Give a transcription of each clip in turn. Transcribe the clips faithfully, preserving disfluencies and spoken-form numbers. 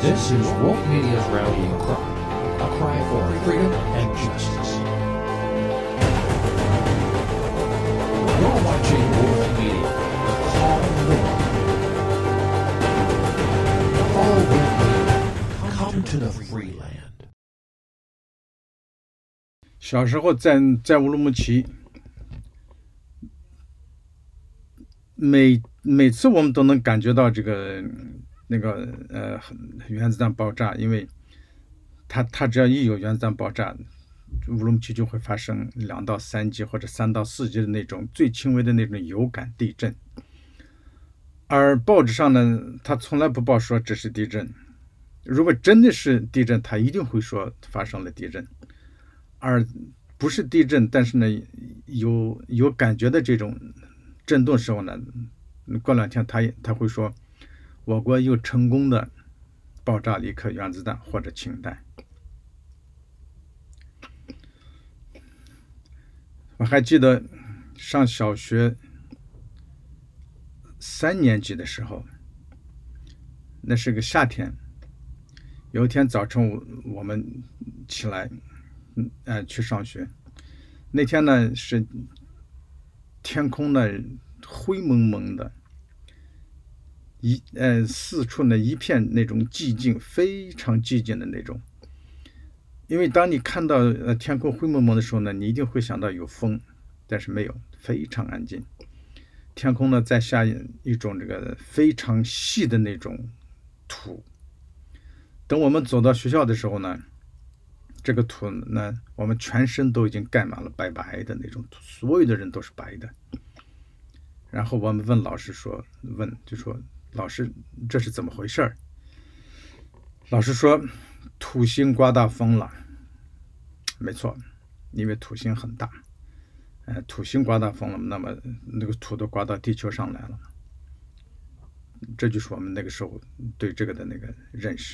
This is Woke Media's rallying cry, a cry for freedom and justice. You're watching Woke Media, the call of the one. Follow Woke Media, come to the free land. 小时候在在乌鲁木齐，每每次我们都能感觉到这个那个呃原子弹爆炸，因为它它只要一有原子弹爆炸，乌鲁木齐就会发生两到三级或者三到四级的那种最轻微的那种有感地震。而报纸上呢，它从来不报说这是地震。如果真的是地震，它一定会说发生了地震。而不是地震，但是呢有有感觉的这种震动时候呢，过两天他他会说我国又成功的爆炸了一颗原子弹或者氢弹。我还记得上小学三年级的时候，那是个夏天，有一天早晨我们起来嗯呃去上学，那天呢是天空呢灰蒙蒙的，一呃四处呢一片那种寂静，非常寂静的那种。因为当你看到呃天空灰蒙蒙的时候呢，你一定会想到有风，但是没有，非常安静。天空呢在下一种这个非常细的那种土。等我们走到学校的时候呢，这个土呢，我们全身都已经盖满了白白的那种土，所有的人都是白的。然后我们问老师说，问就说老师这是怎么回事？老师说土星刮大风了。没错，因为土星很大，呃，土星刮大风了，那么那个土都刮到地球上来了。这就是我们那个时候对这个的那个认识。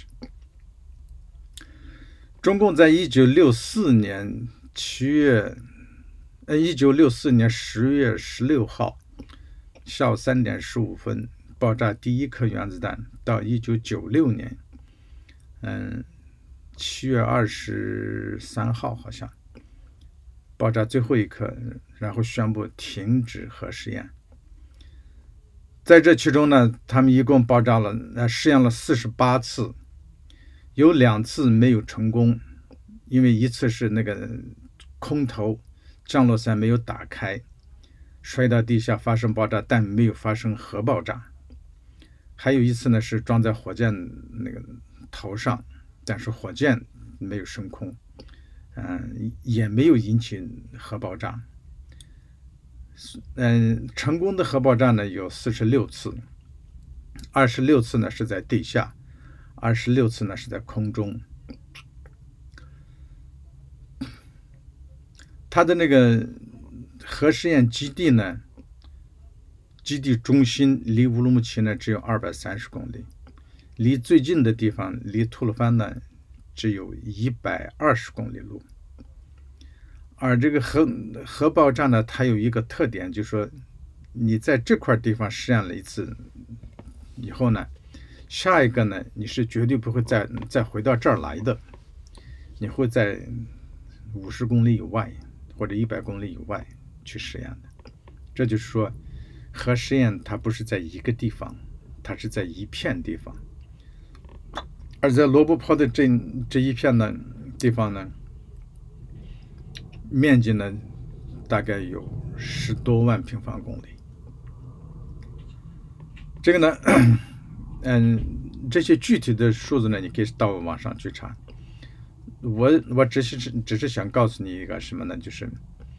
中共在一九六四年七月，呃，一九六四年十月十六号下午三点十五分爆炸第一颗原子弹，到一九九六年，嗯，七月二十三号好像爆炸最后一颗，然后宣布停止核试验。在这其中呢，他们一共爆炸了，呃，试验了四十八次。有两次没有成功，因为一次是那个空投降落伞没有打开，摔到地下发生爆炸，但没有发生核爆炸。还有一次呢是装在火箭那个头上，但是火箭没有升空，嗯、呃，也没有引起核爆炸。嗯、呃，成功的核爆炸呢有四十六次，二十六次呢是在地下。二十六次呢是在空中。它的那个核试验基地呢，基地中心离乌鲁木齐呢只有二百三十公里，离最近的地方离吐鲁番呢只有一百二十公里路。而这个核核爆炸呢，它有一个特点，就是说你在这块地方试验了一次以后呢，下一个呢，你是绝对不会再再回到这儿来的，你会在五十公里以外或者一百公里以外去实验的。这就是说，核实验它不是在一个地方，它是在一片地方。而在罗布泊的这这一片呢地方呢，面积呢大概有十多万平方公里。这个呢。嗯，这些具体的数字呢，你可以到网上去查。我我只是只是想告诉你一个什么呢？就是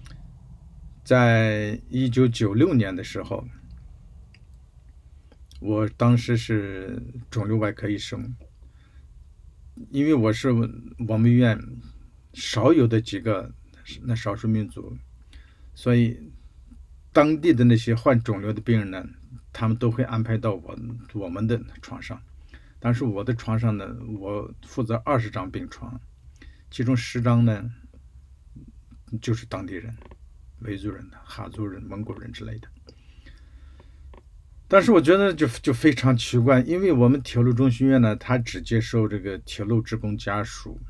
在一九九六年的时候，我当时是肿瘤外科医生，因为我是我们医院少有的几个那少数民族，所以当地的那些患肿瘤的病人呢，他们都会安排到我我们的床上。但是我的床上呢，我负责二十张病床，其中十张呢就是当地人，维族人的、哈族人、蒙古人之类的。 但是我觉得就就非常奇怪，因为我们铁路中心院呢，它只接受这个铁路职工家属，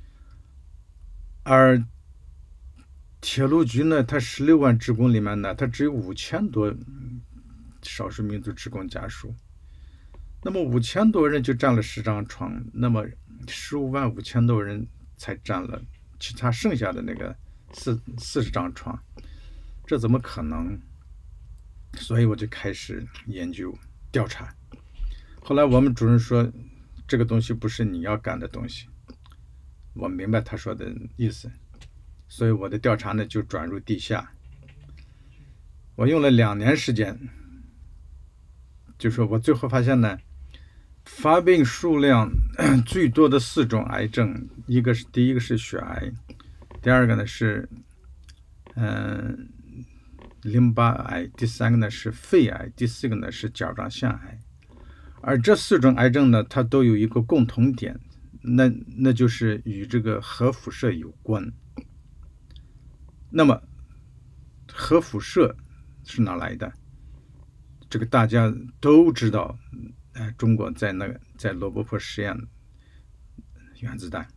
而铁路局呢，它十六万职工里面呢，它只有五千多少数民族职工家属。那么五千多人就占了十张床，那么十五万五千多人才占了其他剩下的那个四四十张床，这怎么可能？所以我就开始研究调查。后来我们主任说，这个东西不是你要干的东西。我明白他说的意思，所以我的调查呢就转入地下。我用了两年时间，就说我最后发现呢，发病数量最多的四种癌症，一个是第一个是血癌，第二个呢是嗯。淋巴癌，第三个呢是肺癌，第四个呢是甲状腺癌，而这四种癌症呢，它都有一个共同点，那那就是与这个核辐射有关。那么核辐射是哪来的？这个大家都知道，哎，中国在那个在罗布泊实验原子弹。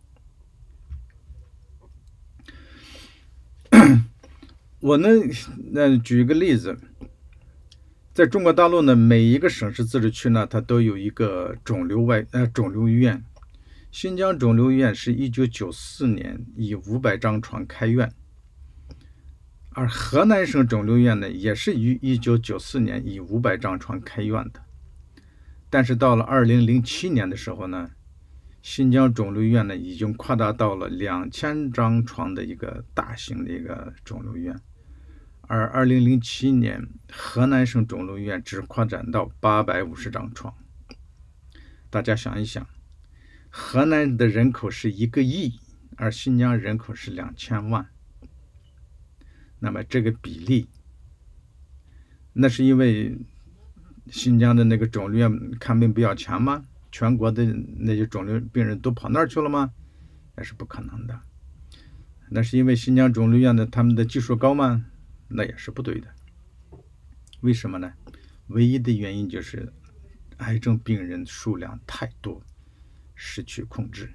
我呢，那举一个例子，在中国大陆呢，每一个省市自治区呢，它都有一个肿瘤外呃肿瘤医院。新疆肿瘤医院是一九九四年以五百张床开院，而河南省肿瘤医院呢，也是于一九九四年以五百张床开院的。但是到了二零零七年的时候呢，新疆肿瘤医院呢已经扩大到了两千张床的一个大型的一个肿瘤医院。而二零零七年，河南省肿瘤医院只扩展到八百五十张床。大家想一想，河南的人口是一个亿，而新疆人口是两千万。那么这个比例，那是因为新疆的那个肿瘤院看病比较强吗？全国的那些肿瘤病人都跑那儿去了吗？那是不可能的。那是因为新疆肿瘤院的他们的技术高吗？那也是不对的。为什么呢？唯一的原因就是癌症病人数量太多，失去控制。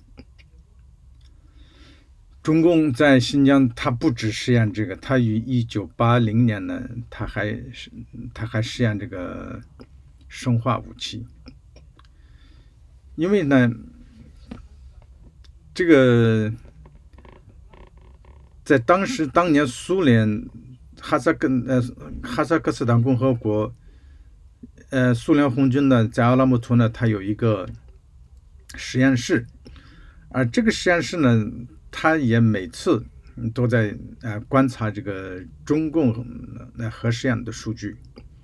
中共在新疆，他不只实验这个，他于一九八零年呢，他还他还实验这个生化武器。因为呢，这个在当时当年苏联。哈萨克呃，哈萨克斯坦共和国，呃，苏联红军呢，在阿拉木图呢，它有一个实验室，而这个实验室呢，它也每次都在呃观察这个中共呃核试验的数据。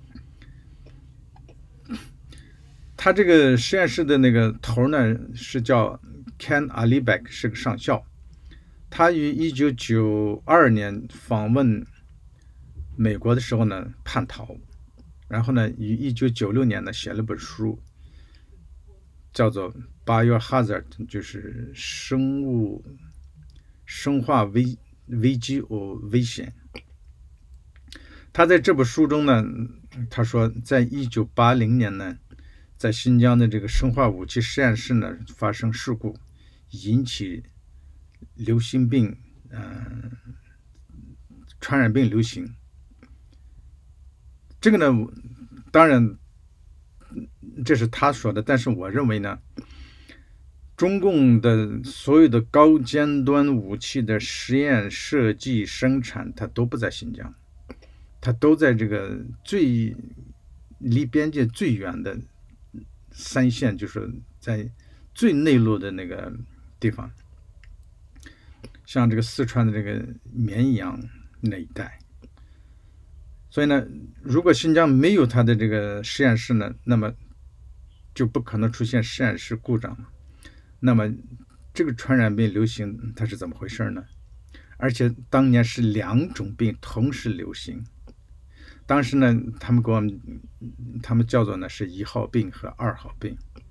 他这个实验室的那个头呢，是叫 Ken Alibek， 是个上校，他于一九九二年访问美国的时候呢叛逃，然后呢于一九九六年呢写了本书，叫做 Biohazard， 就是生物生化危危机或危险。他在这本书中呢，他说在一九八零年呢，在新疆的这个生化武器实验室呢发生事故，引起流行病呃传染病流行。这个呢，当然这是他说的，但是我认为呢，中共的所有的高尖端武器的实验、设计、生产，它都不在新疆，它都在这个最离边界最远的三线，就是在最内陆的那个地方，像这个四川的这个绵阳那一带。所以呢，如果新疆没有它的这个实验室呢，那么就不可能出现实验室故障。那么这个传染病流行它是怎么回事呢？而且当年是两种病同时流行。当时呢，他们给我们他们叫做呢是一号病和二号病。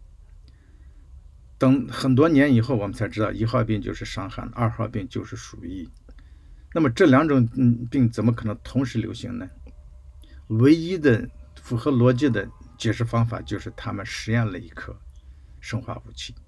等很多年以后，我们才知道一号病就是伤寒，二号病就是鼠疫。那么这两种病怎么可能同时流行呢？唯一的符合逻辑的解释方法就是他们实验了一颗生化武器。